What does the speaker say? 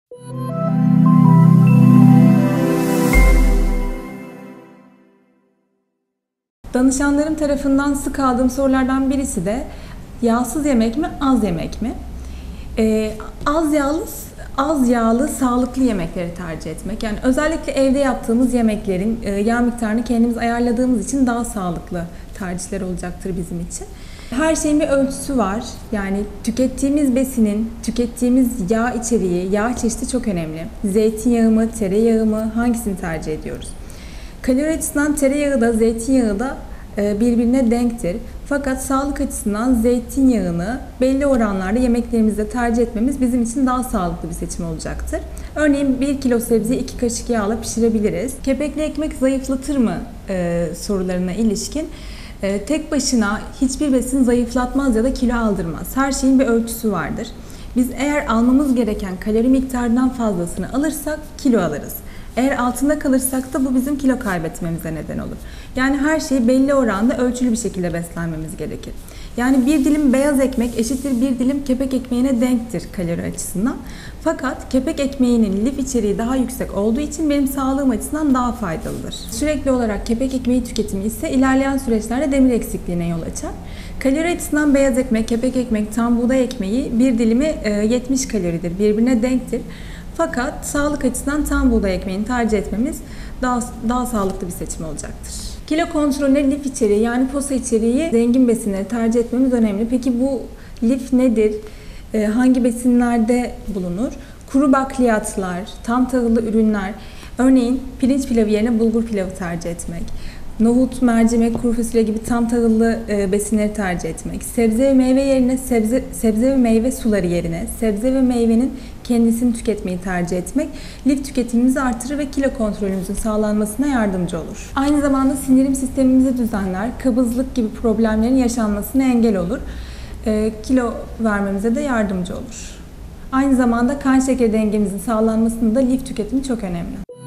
Danışanlarım tarafından sık aldığım sorulardan birisi de yağsız yemek mi, az yemek mi? Az yağlı, sağlıklı yemekleri tercih etmek. Yani özellikle evde yaptığımız yemeklerin yağ miktarını kendimiz ayarladığımız için daha sağlıklı tercihler olacaktır bizim için. Her şeyin bir ölçüsü var. Yani tükettiğimiz besinin, tükettiğimiz yağ içeriği, yağ çeşidi çok önemli. Zeytinyağı mı, tereyağı mı, hangisini tercih ediyoruz? Kalori açısından tereyağı da, zeytinyağı da birbirine denktir. Fakat sağlık açısından zeytinyağını belli oranlarda yemeklerimizde tercih etmemiz bizim için daha sağlıklı bir seçim olacaktır. Örneğin 1 kilo sebzeyi 2 kaşık yağla pişirebiliriz. Kepekli ekmek zayıflatır mı sorularına ilişkin tek başına hiçbir besin zayıflatmaz ya da kilo aldırmaz. Her şeyin bir ölçüsü vardır. Biz eğer almamız gereken kalori miktarından fazlasını alırsak kilo alırız. Eğer altında kalırsak da bu bizim kilo kaybetmemize neden olur. Yani her şeyi belli oranda ölçülü bir şekilde beslenmemiz gerekir. Yani bir dilim beyaz ekmek eşittir bir dilim kepek ekmeğine denktir kalori açısından. Fakat kepek ekmeğinin lif içeriği daha yüksek olduğu için benim sağlığım açısından daha faydalıdır. Sürekli olarak kepek ekmeği tüketimi ise ilerleyen süreçlerde demir eksikliğine yol açar. Kalori açısından beyaz ekmek, kepek ekmek, tam buğday ekmeği bir dilimi 70 kaloridir, birbirine denktir. Fakat sağlık açısından tam buğday ekmeğini tercih etmemiz daha sağlıklı bir seçim olacaktır. Kilo kontrolüne lif içeriği yani posa içeriği zengin besinleri tercih etmemiz önemli. Peki bu lif nedir? Hangi besinlerde bulunur? Kuru bakliyatlar, tam tahıllı ürünler, örneğin pirinç pilavı yerine bulgur pilavı tercih etmek, nohut, mercimek, kuru fasulye gibi tam tahıllı besinleri tercih etmek, sebze ve meyve yerine sebze ve meyve suları yerine sebze ve meyvenin kendisini tüketmeyi tercih etmek lif tüketimimizi artırır ve kilo kontrolümüzün sağlanmasına yardımcı olur. Aynı zamanda sindirim sistemimizi düzenler, kabızlık gibi problemlerin yaşanmasına engel olur. Kilo vermemize de yardımcı olur. Aynı zamanda kan şekeri dengemizin sağlanmasında lif tüketimi çok önemli.